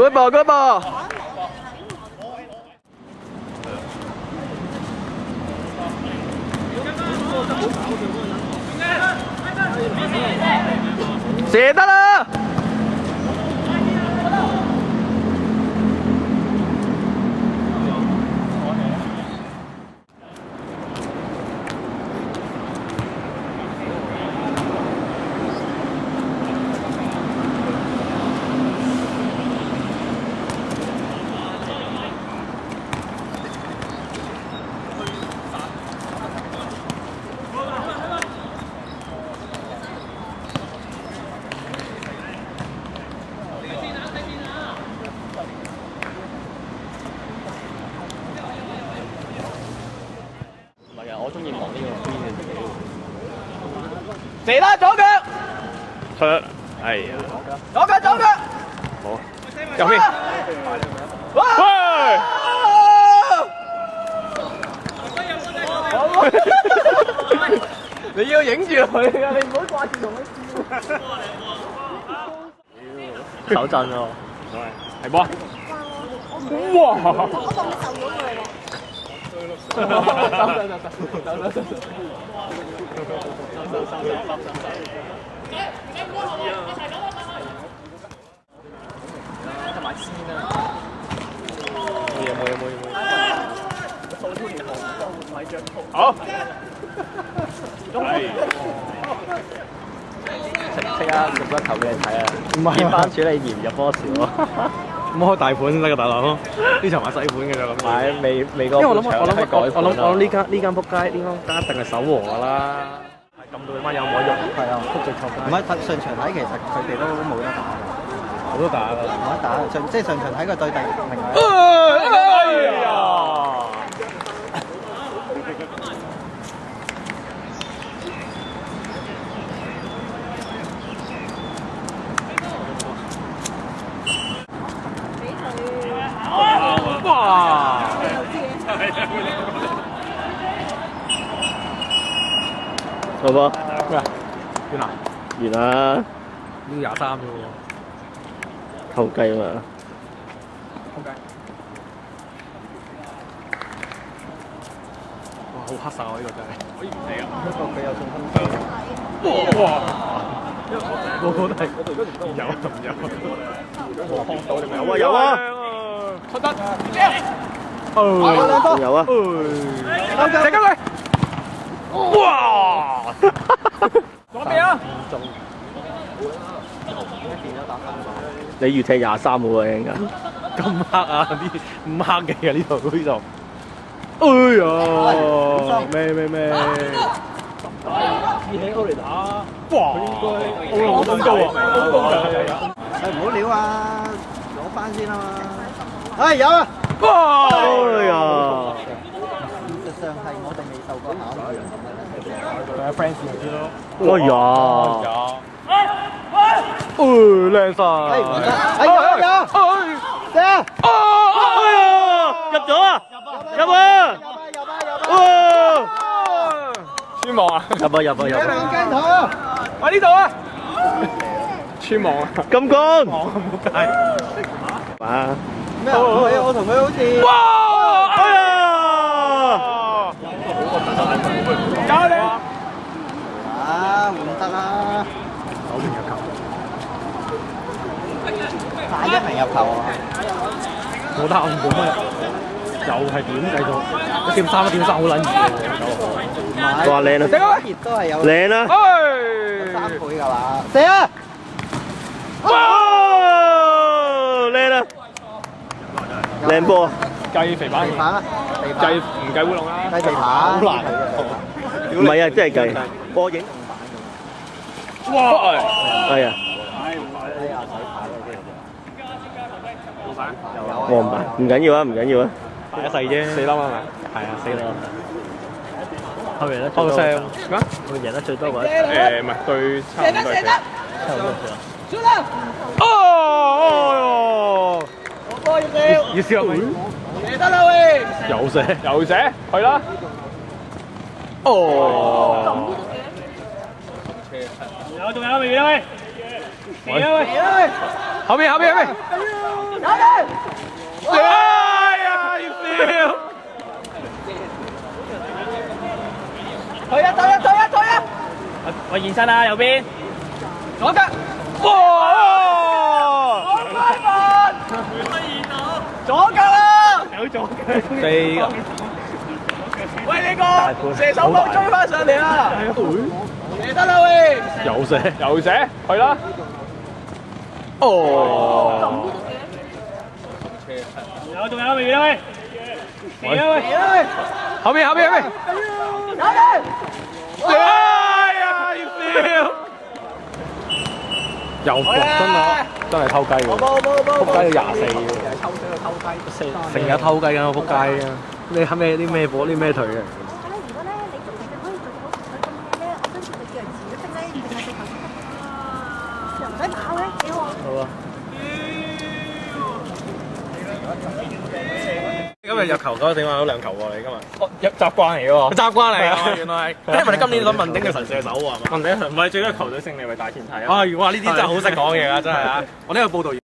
Good ball, good ball. Xịt đó đó. 我中意望呢個邊嘅自己。 射啦，左腳。 出，哎呀， 左腳，左腳。 好，右邊。 喂！你要影住佢啊！你唔好掛住同佢笑。 手震喎，係波。哇！ 我當你受咗佢喎。 好。識啊，入咗球俾你睇啊！唔係班主你嫌入波少啊？ 咁開大盤先得㗎，大佬。呢場買細盤嘅咋咁。 係未個。因為我諗呢間仆街一定係守和㗎啦。係咁到班有冇喐？係啊，曲直錯街。 唔係上場睇，其實佢哋都冇得打㗎。 我都打㗎。 冇得打，即係上場睇佢對定明係。 哎呀！哇！好波咩啊？完啦！完啦！ 要23啫喎。 偷雞嘛！ 偷雞。哇！好黑晒喎，呢個真係。可以唔理啊！ 不過佢有送分機。 哇！個個都係有啊，唔有。 有啊！ 出得。 有啊！ 射緊佢！哇！左邊啊！ 你預踢23好啊，應該。 咁黑啊！呢唔黑嘅呢度呢度。哎呀！咩？熱氣歐嚟打。哇！應該好高啊！ 唔好料啊！攞翻先啊嘛！係有啊！ 哇！哎呀！ 事實上係我哋未受過考驗。 佢係 fans 咪知咯。 哎呀！靚晒！ 有！射！ 哎呀！入咗啊！入啊！哇！ 穿網啊！ 入啊！ 兩鏡頭！ 喺呢度啊！穿網啊！ 金剛！ 網冇計。 啊！ 咩啊？我同佢好似。 哇！哎呀！ 搞你！ 啊，換得啦！ 9名入球。 快1名入球啊！ 冇得冇乜，又係點繼續？一點三好撚熱哇靚啊！ 亦都係有靚啊！ 3倍㗎嘛！射啊！ 哇！靚啊！靚波！ 計肥板， 地板啊！ 計唔計烏龍啦？ 計地板， 好難。 唔係啊，真係計波影。 哇！ 係啊！黃牌唔緊要啊，唔緊要啊。 一世啫，4粒啊嘛。係啊，4粒。後面咧，開個聲咩？ 佢贏得最多嗰一。 唔係對差唔多。哦！要笑咪？ 射得啦喂！ 有射，去啦！哦！仲有未？後邊！ 哎呀！要笑。 退啊！退啊！退啊！退啊！ 喂，現身啊，右邊。 左腳。 哇！ 左腳啦！ 有左腳。 四個。 喂，呢個射手幫追翻上嚟啦！射得啦喂！ 有射，有射，去啦！哦， 仲有未啦喂？嚟啦喂！ 後面，後面，後面！哎呀，要笑！又搏，真係偷雞喎！撲街到24喎！成日偷雞緊，我撲街啊！你係咩啲咩波啲咩腿啊？ 如果咧你做其實可以做到佢咁嘅咧，我跟住就叫人辭咗職咧，淨係食頭先又唔使跑嘅，幾好啊！ 好啊！今日入球嗰點話咗2球喎，你今日習慣嚟嘅喎。 習慣嚟㗎，原來係。 因為你今年諗問鼎嘅神射手喎，係嘛？ 問鼎唔係最緊要球隊勝利為大前提啊！ 啊！哇！呢啲真係好識講嘢啊，真係啊！我呢個報導員。